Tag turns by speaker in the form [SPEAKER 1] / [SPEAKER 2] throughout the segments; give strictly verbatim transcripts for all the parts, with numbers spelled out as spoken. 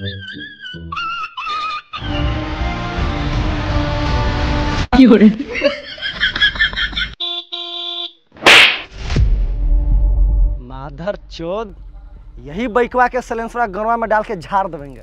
[SPEAKER 1] माधर चोद, यही बैकवा के सलेंसरा गरवा में डाल के झाड़ देंगे।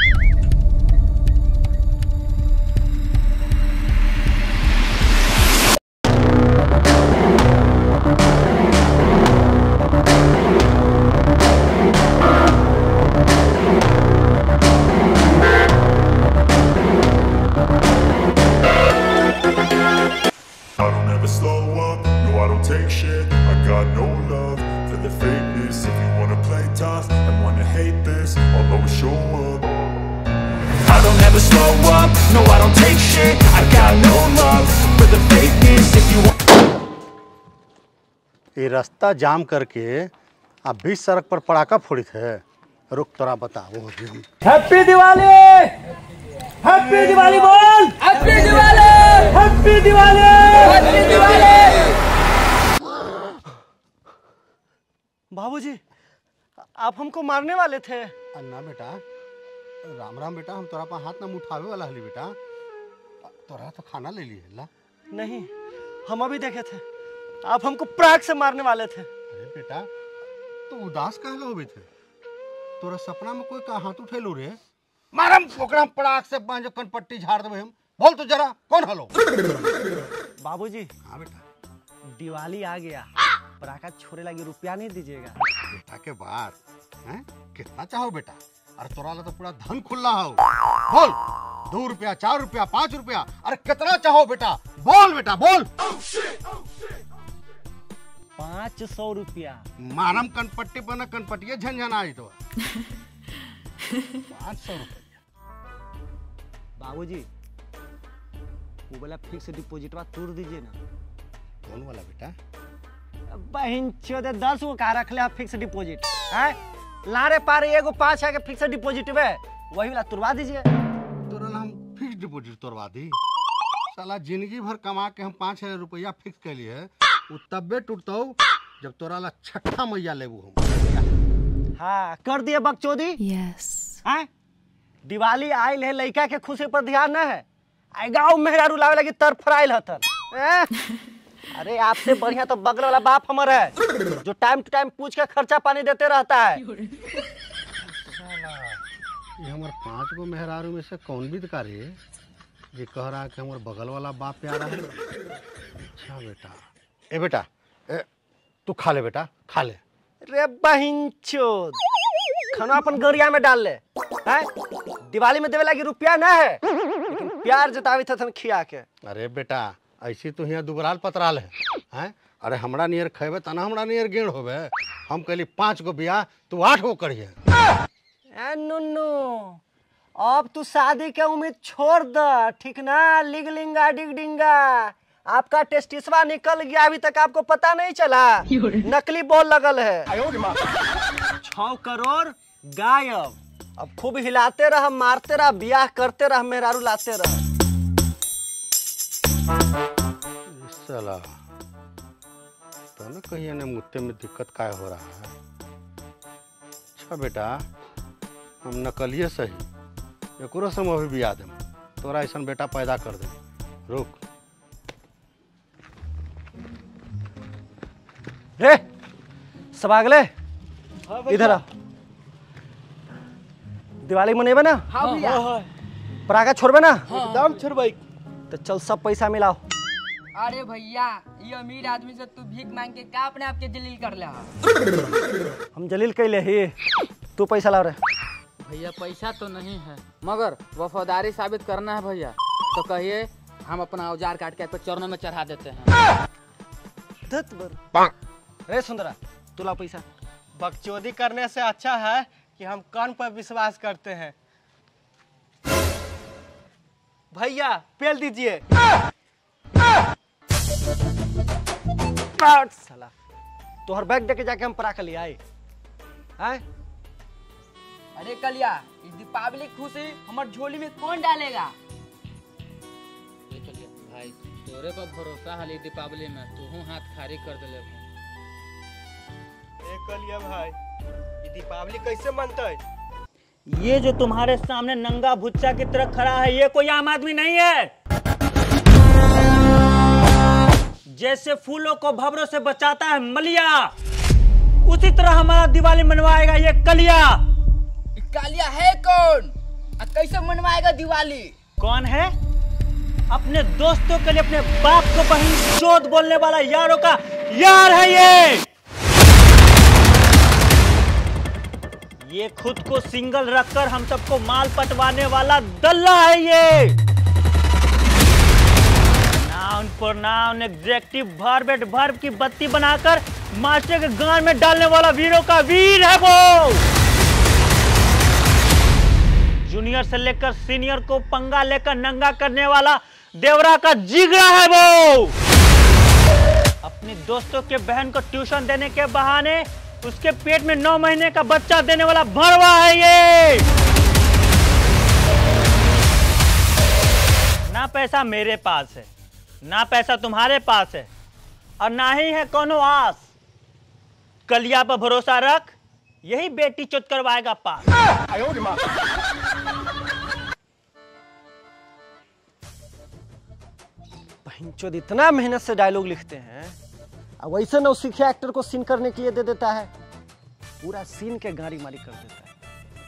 [SPEAKER 2] ये रास्ता जाम करके आप बीच सड़क पर पड़ाका फोड़ी थे। रुक तोरा बता वो
[SPEAKER 1] हैप्पी दिवाली, हैप्पी दिवाली बोल,
[SPEAKER 3] happy Diwali,
[SPEAKER 1] happy Diwali,
[SPEAKER 3] happy Diwali.
[SPEAKER 1] बाबूजी, आप हमको मारने वाले थे।
[SPEAKER 2] अन्ना बेटा, राम राम बेटा, हम तोरा पर हाथ ना उठावे वाला हली बेटा। तोरा तो खाना ले लिए ला।
[SPEAKER 1] नहीं, हम अभी देखे थे आप हमको प्राग से मारने वाले थे।
[SPEAKER 2] अरे बेटा, तो उदास काहे होबे थे? तोरा सपना में कोई का हाथ उठेलू रे? मारम ओकरा प्राग से बांझो कनपट्टी झाड़ देबे हम। बोल तो जरा कौन हलो?
[SPEAKER 1] बाबूजी,
[SPEAKER 2] हां बेटा,
[SPEAKER 1] दिवाली आ गया, पटाखा छोड़े लगे, रुपया नहीं दीजिएगा?
[SPEAKER 2] बेटा के बात हैं, कितना चाहो बेटा? अरे तोरा ला तो पूरा धन खुला हो। बोल, दो रुपया, चार रुपया, पाँच रुपया, अरे कितना चाहो बेटा? बोल बेटा बोल।
[SPEAKER 1] पाँच सौ रुपया।
[SPEAKER 2] मारम कनपट्टी बना, कनपट्टिया झंझन आई तो पाँच सौ रुपया।
[SPEAKER 1] बाबूजी, वो वाला फिक्स डिपॉजिट तोड़ दीजिए ना।
[SPEAKER 2] कौन वाला बेटा?
[SPEAKER 1] बहन चोदे, दस गो का रख ले आप फिक्स डिपॉजिट है? लारे पारे एगो पाँच है के फिक्स डिपॉजिट में, वही वाला तुड़वा दीजिए।
[SPEAKER 2] तोरा हम फिक्स डिपॉजिट तोड़वा दी? साला जिंदगी भर कमा के हम पाँच हजार रुपया फिक्स कर लिए, वो तब्बे टूटता जब तोरा ला छठा मैया लेबू हम।
[SPEAKER 1] हाँ, कर दिए बकचोदी।
[SPEAKER 4] यस।
[SPEAKER 1] हैं? दिवाली आयल है, लड़का के खुशी पर ध्यान न है। आई गाँव मेहरारू लावे लगी तर फराइल हतन। अरे आपसे बढ़िया तो बगल वाला बाप हमर है, जो टाइम टू टाइम पूछ के खर्चा पानी देते रहता है।
[SPEAKER 2] ये हमारे पांच गो मेहरारू में से कौन भी दिखा रही है ये कह रहा है कि हमारे बगल वाला बाप प्यारा है? अच्छा बेटा, ए बेटा, ए, तू खा ले बेटा, खा ले।
[SPEAKER 1] रे बहिंचोद, खाना अपन गरिया में डाल ले। हैं? दिवाली में देवे लगी रुपया ना है, लेकिन प्यार जतावी था खिया के।
[SPEAKER 2] अरे बेटा, ऐसी तो यहाँ दुबराल पतराल है, हैं? अरे हमरा नियर खेबे तना हमरा नियर गेड़ होबे। हम कहली पांच गो बियाह, तू आठ गो करिए।
[SPEAKER 1] नुन्नू, अब तू शादी के उम्मीद छोड़ द, ठीक ना? लिग लिंगा डिग डिंगा, आपका टेस्टिसवा निकल गया, अभी तक आपको पता नहीं चला। नकली बॉल लगल है। छह करोड़ गायब। अब खूब हिलाते रह, मारते रह, ब्याह करते रह, मेहरारू लाते रह।
[SPEAKER 2] साला तो न कहीं ने मुट्ठे में दिक्कत काय हो रहा है। अच्छा बेटा, हम नकलिए सही, एको से अभी भी याद है, तोरा ऐसा बेटा पैदा कर दे। रुक
[SPEAKER 1] रे सबागले, इधर आ। दिवाली मनेबे ना?
[SPEAKER 3] हाँ भैया।
[SPEAKER 1] पराका छोड़बे ना?
[SPEAKER 3] एकदम छोड़बै।
[SPEAKER 1] तो चल सब पैसा मिलाओ।
[SPEAKER 3] अरे भैया, ये अमीर आदमी से तू भीख मांग के का अपने आप के जलील कर ले?
[SPEAKER 1] हम जलील कैले ही, तू पैसा ला रे।
[SPEAKER 5] भैया पैसा तो नहीं है, मगर वफादारी साबित करना है भैया, तो कहिए हम अपना औजार काट के आपके चरणों में चढ़ा देते हैं।
[SPEAKER 1] रे सुंदरा, तू ला पैसा।
[SPEAKER 6] बकचोदी करने से अच्छा है कि हम कान पर विश्वास करते हैं। भैया पेल दीजिए।
[SPEAKER 1] साला, तोहर बैग देके जाके हम पराका ले आए। हैं?
[SPEAKER 3] अरे कलिया, इस दीपावली की खुशी हमार झोली में कौन डालेगा?
[SPEAKER 5] भाई तोरे पर भरोसा है दीपावली में, तू हाथ खारी कर दे।
[SPEAKER 6] कलिया भाई, ये दीपावली कैसे मनते?
[SPEAKER 4] ये जो तुम्हारे सामने नंगा भुच्चा की तरह खड़ा है, ये कोई आम आदमी नहीं है। जैसे फूलों को भंवरों से बचाता है मलिया, उसी तरह हमारा दिवाली मनवाएगा ये कलिया।
[SPEAKER 3] कालिया है कौन? और कैसे मनवाएगा दिवाली?
[SPEAKER 4] कौन है? अपने दोस्तों के लिए अपने बाप को बहन चोद बोलने वाला यारों का यार है ये। ये खुद को सिंगल रखकर हम सबको माल पटवाने वाला दल्ला है ये। Noun pronoun adjective verb adverb की बत्ती बनाकर मास्टर के गान में डालने वाला वीरों का वीर है वो। जूनियर से लेकर सीनियर को पंगा लेकर नंगा करने वाला देवरा का जिगरा है वो। अपने दोस्तों के बहन को ट्यूशन देने के बहाने उसके पेट में नौ महीने का बच्चा देने वाला भड़वा है ये। ना पैसा मेरे पास है, ना पैसा तुम्हारे पास है, और ना ही है कोनो आस। कलिया पर भरोसा रख, यही बेटी चुत करवाएगा पास।
[SPEAKER 1] बहनचोद इतना मेहनत से डायलॉग लिखते हैं, अब वैसे नौसिखिया एक्टर को सीन करने के लिए दे देता है, पूरा सीन के गाड़ी मारी कर देता है।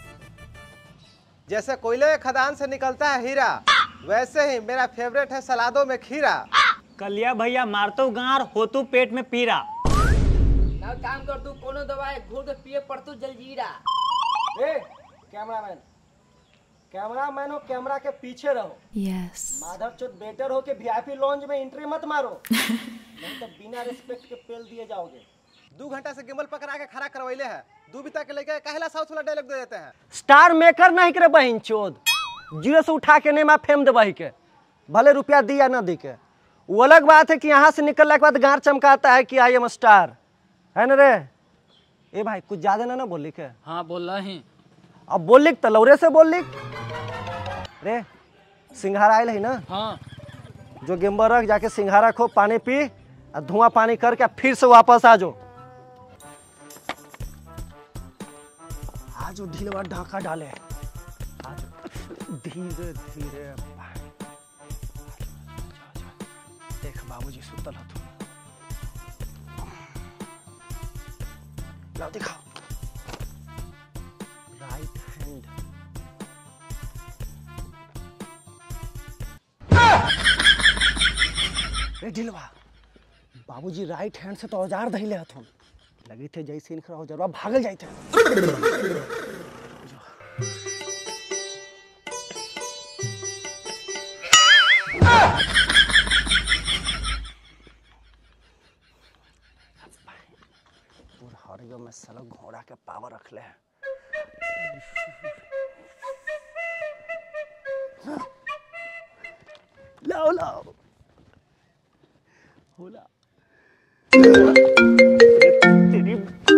[SPEAKER 6] जैसे कोयले खदान से निकलता है हीरा, वैसे ही मेरा फेवरेट है सलादों में खीरा।
[SPEAKER 4] कलिया भैया मारतो गार होतू पेट में पीरा।
[SPEAKER 3] ना काम कर तू, कोनो दवाई घोल के पिए पड़ तू जलजीरा।
[SPEAKER 1] ए कैमरामैन, कैमरामैन हो, कैमरा के पीछे रहो।
[SPEAKER 7] Yes.
[SPEAKER 1] माधव चोद बेटर हो के वीआईपी लॉन्ज में एंट्री मत मारो, नहीं तो बिना रिस्पेक्ट के पेल दिए जाओगे।
[SPEAKER 6] दो घंटा से गिम्बल पकड़ा के खड़ा करवैले है, दो बिता के लेके कहला साउथ वाला डायलॉग दे देते हैं।
[SPEAKER 1] स्टार मेकर नहीं करे बहन चोद, जीरो से उठा के नेमा फेम दे बही के, भले रुपया दी या ना दी के। वो अलग बात है कि यहाँ से निकलने के बाद गार चमकाता है कि आई एम स्टार, है ना रे? ए भाई कुछ ज्यादा ना ना बोली के।
[SPEAKER 5] हाँ बोल रही।
[SPEAKER 1] अब बोल लिख तलौरे से बोल लिख रे। सिंघारा आयल है ना?
[SPEAKER 5] हाँ
[SPEAKER 1] जो गिम्बर रख, जाके सिंघारा खो, पानी पी और धुआं पानी करके फिर से वापस आ जाओ। आज ढीलवा ढाका डाले, धीरे धीरे। देख बाबूजी सुतल हथुन, लाओ दिखाओ। राइट हैंड, ए ढीलवा, बाबूजी राइट हैंड से तो औजार धइले हथुन, लगी थे जैसे इनकर औजारवा भागल जाते। हरियो में साला घोड़ा के पावर रख ले। लाओ लाओ होला तेरी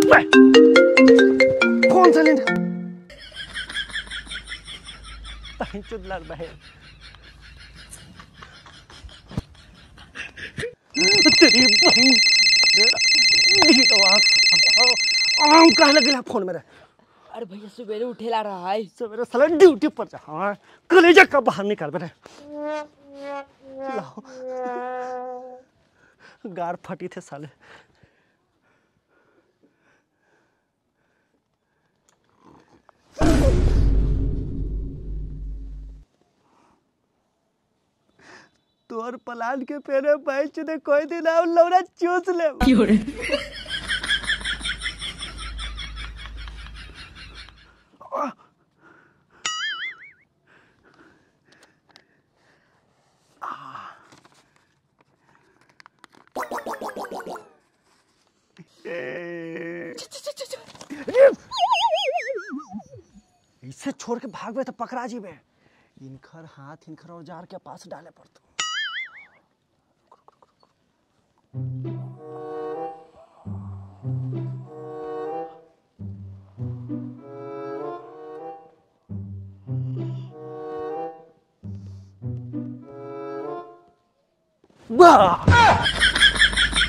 [SPEAKER 1] फोन से लेना चुद लग रहा है तेरी बहन। आम कहा लगे फोन मेरा।
[SPEAKER 3] अरे भैया सवेरे उठेला रहा है,
[SPEAKER 1] सवेरे साला ड्यूटी पर जा। हाँ कलेजा का बाहर निकाल बेटे। लाओ गार फटी थे साले। तोर पलान के पेरे बैठ ने कोई दिन आओ लौड़ा चूस ले। इसे छोड़ के भागवे तो पकड़ा जीवे। इनखर हाथ इनखर औजार के पास डाले पड़तो।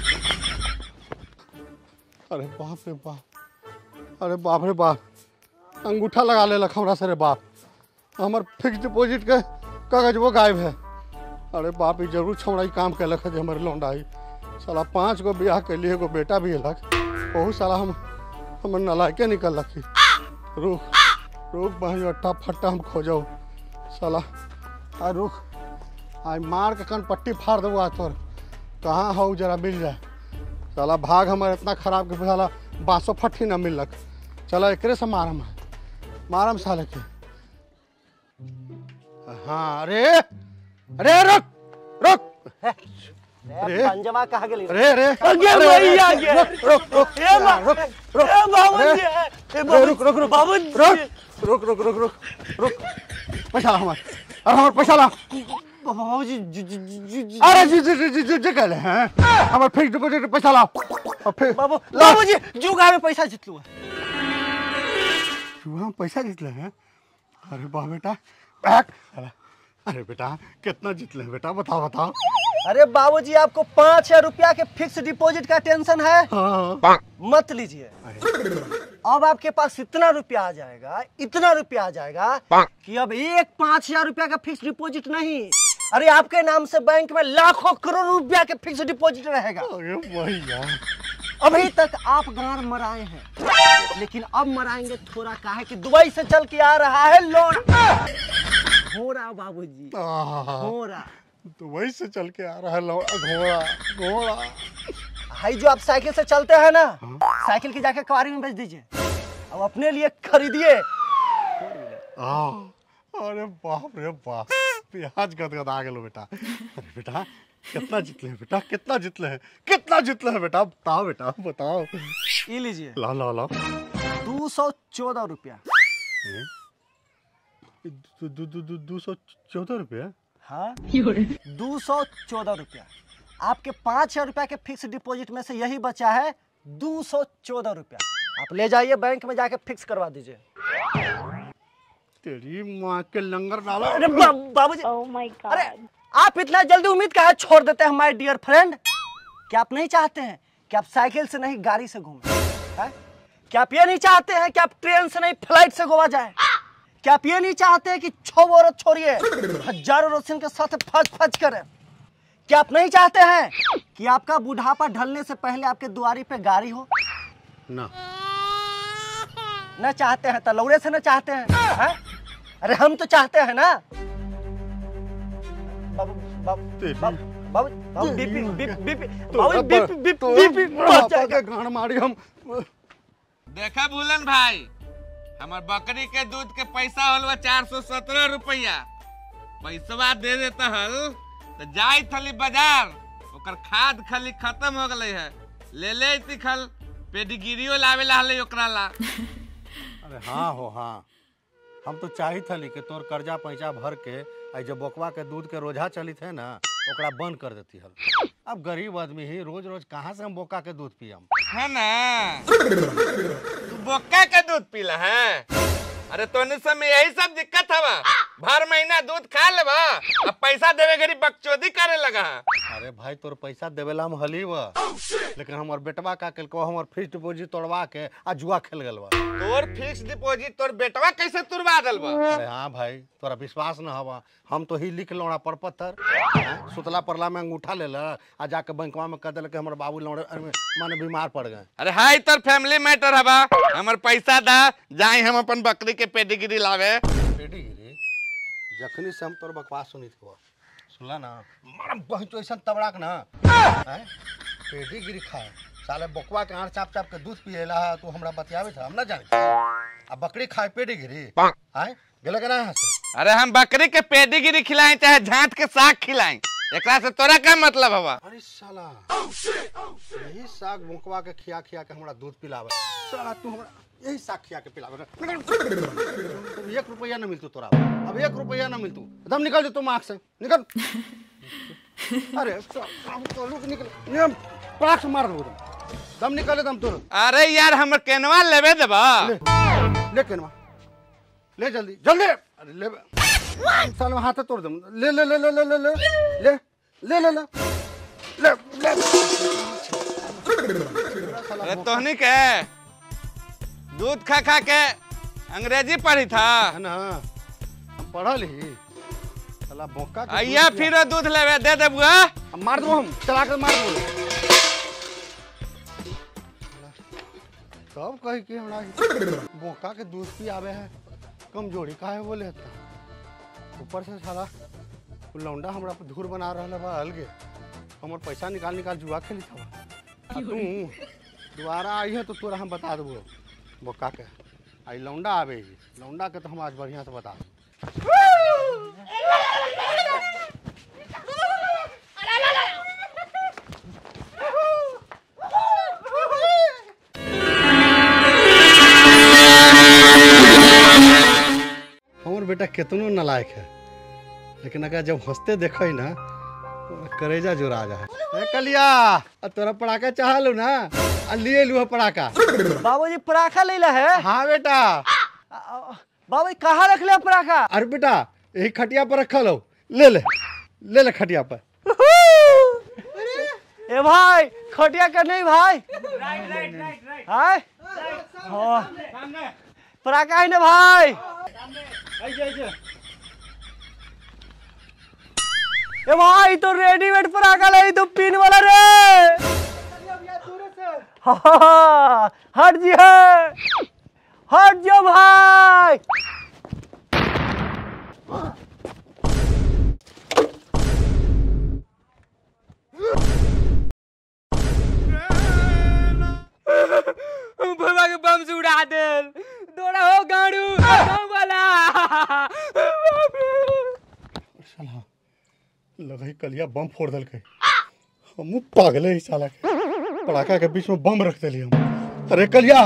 [SPEAKER 2] अरे बाप रे बाप, अरे बाप रे बाप, अंगूठा लगा ले लख हमरा सरे बाप। हमार फिक्स डिपॉजिट के कागज वो गायब है। अरे बाप, ये जरूर छौड़ा काम कैलक है हमारे लौंडाई। साला पाँच गो ब्याह के लिए एगो बेटा भी अलग, बहुत साला हम हमर नलायके निकल रखी। रुक रुक बहन अट्टा फट्टा हम खोजो साला। आ रुक, आज मार के कन पट्टी फाड़ देबो। आज तोर कहाँ हो जरा मिल जाए। साला भाग हमारे इतना खराब के साला बाँसो फट्टी न मिलक। चला एकरे से मारम है, मारम साले के। हाँ अरे अरे रुक रुक
[SPEAKER 1] अरे पंजवा कहाँ गेली?
[SPEAKER 2] अरे अरे
[SPEAKER 1] अगे वही आ गया।
[SPEAKER 2] रुक रुक रुक
[SPEAKER 1] ए बा-
[SPEAKER 2] रुक रुक
[SPEAKER 1] ए बाबूजी, ए बाबूजी,
[SPEAKER 2] रुक रुक रुक
[SPEAKER 1] बाबूजी।
[SPEAKER 2] रुक रुक रुक रुक रुक रुक पैसा ला हमार। अरे हमार पैसा ला।
[SPEAKER 1] बाबूजी जी जी जी जी
[SPEAKER 2] अरे जी जी जी जी जी कहले हैं हमार फिक्स डिपॉजिट पैसा ला। और फिर
[SPEAKER 1] बाबू बाबूजी जुगा में पैसा जीतलू है।
[SPEAKER 2] जुआ में पैसा जीतले हैं? अरे वाह बेटा, बैक। अरे बेटा कितना जीतले हैं बेटा, बताओ बताओ।
[SPEAKER 1] अरे बाबूजी, आपको पाँच हजार रुपया के फिक्स डिपॉजिट का टेंशन है?
[SPEAKER 2] हाँ
[SPEAKER 1] मत लीजिए। अब आपके पास इतना रुपया आ जाएगा, इतना रुपया आ जाएगा कि अब एक पाँच हजार रुपया का फिक्स डिपॉजिट नहीं, अरे आपके नाम से बैंक में लाखों करोड़ रुपया के फिक्स डिपॉजिट रहेगा।
[SPEAKER 2] अरे भैया,
[SPEAKER 1] अभी तक आप गांड मराए हैं, लेकिन अब मराएंगे थोड़ा। काहे कि दुबई से चल के आ रहा है लोन। हो रहा बाबूजी, हो रहा।
[SPEAKER 2] तो वही से चल के आ रहा है लौ- घोड़ा घोड़ा।
[SPEAKER 1] भाई जो आप साइकिल से चलते हैं ना, साइकिल की जाके कवारी में बेच दीजिए, अब अपने लिए खरीदिए।
[SPEAKER 2] अरे बाप रे बाप, प्याज गदगदा गेलो बेटा। अरे बेटा कितना जीतले हैं बेटा, कितना जीतले हैं, कितना जीतले हैं बेटा, बताओ बेटा बताओ।
[SPEAKER 1] ये लीजिए
[SPEAKER 2] ला ला ला।
[SPEAKER 1] दो सौ चौदह रुपया।
[SPEAKER 2] दो दो दो दो दो सौ चौदह रुपये।
[SPEAKER 1] हाँ, दो सौ चौदह रुपया। आपके पाँच हजार रुपया के फिक्स डिपॉजिट में से यही बचा है दो सौ चौदह रुपया। आप ले जाइए बैंक में जाके फिक्स करवा दीजिए।
[SPEAKER 2] तेरी माँ के लंगर डालो।
[SPEAKER 1] अरे बा, बाबूजी,
[SPEAKER 7] Oh my God.
[SPEAKER 1] अरे आप इतना जल्दी उम्मीद काहे छोड़ देते हैं माय डियर फ्रेंड? क्या आप नहीं चाहते हैं कि आप साइकिल से नहीं गाड़ी से घूमें? हैं? क्या आप ये नहीं चाहते हैं कि आप ट्रेन से नहीं फ्लाइट से गोवा जाएं? क्या आप ये नहीं चाहते हैं कि छो औरत छोड़िए हजारों रोशन के साथ फज फज करें? क्या आप नहीं चाहते हैं कि आपका बुढ़ापा ढलने से पहले आपके दुआरी पे गाड़ी हो?
[SPEAKER 2] ना
[SPEAKER 1] न चाहते हैं तो लौड़े से न चाहते हैं, हैं? अरे हम तो चाहते हैं ना। बाबू बाबू
[SPEAKER 2] तेरी-
[SPEAKER 1] बाबू बाबू बाबू
[SPEAKER 2] तेरी
[SPEAKER 1] बीपी
[SPEAKER 2] माँ
[SPEAKER 1] बीपी
[SPEAKER 2] के-
[SPEAKER 1] बीपी
[SPEAKER 2] तो
[SPEAKER 1] बाबू
[SPEAKER 2] अब-
[SPEAKER 1] बीपी बीपी
[SPEAKER 2] तो
[SPEAKER 1] बीपी
[SPEAKER 2] बुढ़ापा
[SPEAKER 1] बढ़ जाएगा।
[SPEAKER 2] के गांड मारी हम।
[SPEAKER 8] देखा भूलन भाई, हमार बकरी के दूध के पैसा हलवा चार सौ सत्रह रुपया। पैसवा दे देता हल तो जाई थली बाजार, ओकर खाद खाली खत्म हो गई है। ले ले इती खल पेडिगिरियो लावे ला हले ओकरा ला।
[SPEAKER 2] अरे हाँ हो हाँ, हम तो चाही थली कि तोर कर्जा पैसा भर के आई जब बोकवा के दूध के रोजा चली थे ना, ओकरा बंद कर देती हल। अब गरीब आदमी ही रोज रोज कहाँ से हम बोका के दूध पियम?
[SPEAKER 8] है ना, तू बोका के दूध पीला है? अरे तोने समय यही सब दिक्कत हवा, भर महीना दूध खा लेबा, अब पैसा देवे घरी बकचोदी करे लगा।
[SPEAKER 2] अरे भाई तोर पैसा देवेला हम हली वा, लेकिन हमार बेटवा का कल को हमार फिक्स डिपॉजिट तोड़वा के आ जुआ खेल गल बा।
[SPEAKER 8] तोर फिक्स डिपॉजिट तोर बेटवा कैसे तुरवा दल बा?
[SPEAKER 2] अरे हाँ भाई, तोरा विश्वास न हवा, हम तो ही लिख लौड़ा पर पत्थर, हाँ? सुतला परला में अंगूठा ले ला आ जाके बैंकवा में कह दिल के हमारे बाबू लौड़े माने बीमार पड़ गए।
[SPEAKER 8] अरे हाई तोर फैमिली मैटर हवा, हमर पैसा दा, जाई हम अपन बकरी के पेडिगिरी लावे।
[SPEAKER 2] पेडिगिरी जखनी से हम तोर बकवास सुनी थी, सुनला ना, मारा बहुत ऐसा तबड़ाक ना, हैं? पेडिगिरी खाए साले बकवा के आड़ चाप चाप के दूध पिएला है, तू हमरा बतियावे था, हम ना जाने। आ बकरी खाए पेडिगिरी, हैं? गेले के ना यहाँ से?
[SPEAKER 8] अरे हम बकरी के पेडिगिरी खिलाएं चाहे झांट के साग खिलाएं, एकरा से तोरा क्या मतलब हवा?
[SPEAKER 2] अरे साला यही साग बकवा के खिया खिया के हमरा दूध पिलावे, साला तू हमरा यही साग खिया के पिलावे। तब एक रुपया न मिलतू तोरा, अब एक रुपया न मिलतू, दम निकल जो तुम आँख से, निकल। अरे तो लोग निकल, नियम पराख से मार दो तुम, दम निकले दम तोर।
[SPEAKER 8] अरे यार हमर केनवा लेवे देबा?
[SPEAKER 2] ले ले केनवा ले, जल्दी जल्दी। अरे ले साल में हाथ तोड़ दम, ले ले ले ले ले ले ले ले ले ले ले ले
[SPEAKER 8] अरे तोहनी के दूध खा खा के अंग्रेजी पढ़ी था
[SPEAKER 2] है ना, हम पढ़ल ही साला बोका के
[SPEAKER 8] आइया
[SPEAKER 2] दूध
[SPEAKER 8] फिर दूध लेवे दे दे बुआ।
[SPEAKER 2] पिया। मार दो हम चला कर मार दो सब कही कि हमरा बोका के दूध पी आवे है कमजोरी का है बोले था। ऊपर से साला लौंडा हमरा पर धूर बना रहा बा अलगे हमर पैसा निकाल निकाल जुआ खेली था। तू दोबारा आई है तो तोरा हम बता देबो बोका के आई लौंडा आवे ही लौंडा के तो हम आज बढ़िया से बता हमर बेटा कितनो नालायक है लेकिन अगर जब हंसते देख ना करेजा जोरा जा है। कलिया तोरा पड़ाका चाह लो ना लिए लू पड़ाका।
[SPEAKER 1] बाबूजी पराखा ले ला है।
[SPEAKER 2] हाँ बेटा।
[SPEAKER 1] बाबूजी कहाँ रख ले पराखा?
[SPEAKER 2] अरे बेटा यही खटिया पर रखा लो ले ले ले ले खटिया पर।
[SPEAKER 1] ए भाई खटिया कर नहीं भाई राइट राइट राइट हाय पराका है ना भाई। ए भाई तो रेडीमेड पराका ले तो पिन वाला रे। हाँ, हट जी है हट जो भाई।
[SPEAKER 3] भगवा के बम से उड़ा दे दौड़ा हो गाड़ू बम वाला।
[SPEAKER 2] साला लगा कलिया बम फोड़ दल के हम पागले ही साला के पड़ाका के बीच में बम रख दिली हम। अरे कलिया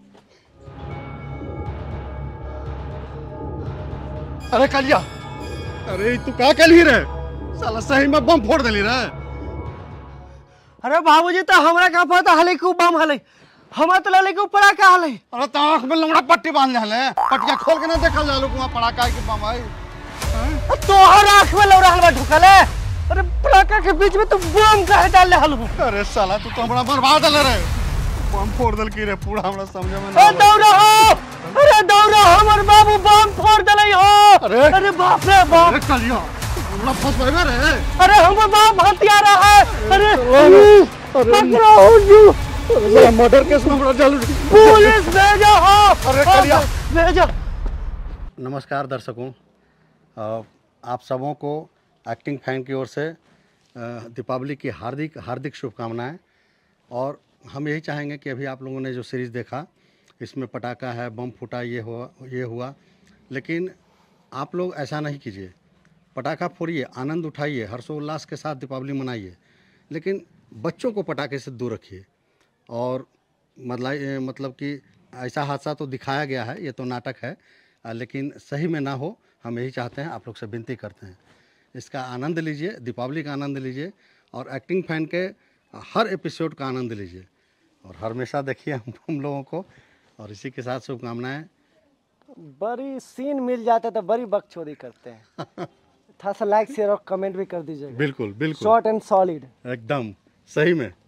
[SPEAKER 2] अरे कलिया अरे तू का कली रे साला सही में बम फोड़ दिली रे।
[SPEAKER 1] अरे बाबूजी तो हमरा का पता हले को बम हले हमरा तो लले को पराका हले।
[SPEAKER 2] अरे तो आंख में लंगड़ा पट्टी बांध ले पट्टिया खोल के ना देखल जालो कुआ पड़ाका के बम आई
[SPEAKER 1] तोहर आंख में लौड़ा हलवा ढुकल है। अरे पराका के बीच में तू बम काहे डाल ले हलू?
[SPEAKER 2] अरे साला तू तो हमरा बर्बाद दल रे बम फोड़ दल की रे पूरा हमरा समझ में
[SPEAKER 1] ए दौड़ा हो अरे दौड़ा हमर बाबू बम फोड़ दले हो।
[SPEAKER 2] अरे
[SPEAKER 1] अरे बाप रे बाप
[SPEAKER 2] अरे कलिया हमरा फंस गए रे।
[SPEAKER 1] अरे हमर बाप हथियारा है। अरे पकड़ो जू
[SPEAKER 2] अरे मर्डर केस में हमरा जल्द
[SPEAKER 1] पुलिस भेजो हो।
[SPEAKER 2] अरे कलिया
[SPEAKER 1] भेजो।
[SPEAKER 2] नमस्कार दर्शकों आप सबों को एक्टिंग फैन की ओर से दीपावली की हार्दिक हार्दिक शुभकामनाएं। और हम यही चाहेंगे कि अभी आप लोगों ने जो सीरीज़ देखा इसमें पटाखा है बम फूटा ये हुआ ये हुआ लेकिन आप लोग ऐसा नहीं कीजिए। पटाखा फोड़िए आनंद उठाइए हर्षोल्लास के साथ दीपावली मनाइए लेकिन बच्चों को पटाखे से दूर रखिए। और मतलब मतलब कि ऐसा हादसा तो दिखाया गया है ये तो नाटक है लेकिन सही में ना हो हम यही चाहते हैं आप लोग से विनती करते हैं इसका आनंद लीजिए दीपावली का आनंद लीजिए और एक्टिंग फैन के हर एपिसोड का आनंद लीजिए और हमेशा देखिए हम हम लोगों को। और इसी के साथ शुभकामनाएं।
[SPEAKER 1] बड़ी सीन मिल जाता तो बड़ी बकचोदी करते हैं। थोड़ा सा लाइक शेयर और कमेंट भी कर दीजिएगा।
[SPEAKER 2] बिल्कुल बिल्कुल
[SPEAKER 1] शॉर्ट एंड सॉलिड
[SPEAKER 2] एकदम सही में।